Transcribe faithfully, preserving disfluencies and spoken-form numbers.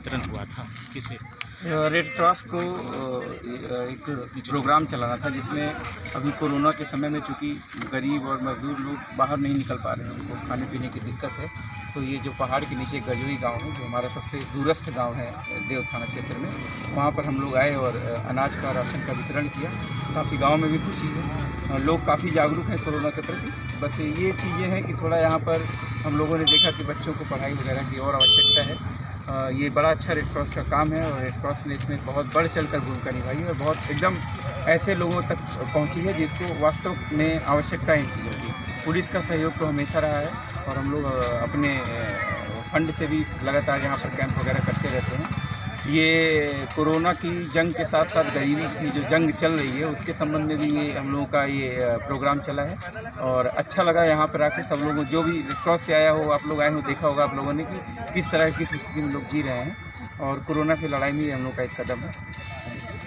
वितरण हुआ था, किसे? रेड क्रॉस को एक प्रोग्राम चलाना था जिसमें अभी कोरोना के समय में चूँकि गरीब और मजदूर लोग बाहर नहीं निकल पा रहे हैं, उनको खाने पीने की दिक्कत है। तो ये जो पहाड़ के नीचे गजोई गांव है, जो हमारा सबसे दूरस्थ गांव है देव थाना क्षेत्र में, वहाँ पर हम लोग आए और अनाज का राशन का वितरण किया। काफ़ी गांव में भी खुशी है, लोग काफ़ी जागरूक हैं कोरोना के प्रति। बस ये चीज़ें हैं कि थोड़ा यहाँ पर हम लोगों ने देखा कि बच्चों को पढ़ाई वगैरह की और आवश्यकता है। ये बड़ा अच्छा रेड क्रॉस का काम है और रेड क्रॉस ने इसमें बहुत बढ़ चढ़ कर भूमिका निभाई है और बहुत एकदम ऐसे लोगों तक पहुँची है जिसको वास्तव में आवश्यकता इन चीज़ों की। पुलिस का सहयोग तो हमेशा रहा है और हम लोग अपने फंड से भी लगातार यहाँ पर कैंप वगैरह करते रहते हैं। ये कोरोना की जंग के साथ साथ गरीबी की जो जंग चल रही है उसके संबंध में भी ये हम लोगों का ये प्रोग्राम चला है और अच्छा लगा यहाँ पर आके सब लोगों जो भी रेड क्रॉस से आया हो, आप लोग आए हो, देखा होगा आप लोगों ने कि किस तरह की स्थिति में लोग जी रहे हैं और कोरोना से लड़ाई में हम लोग का एक कदम है।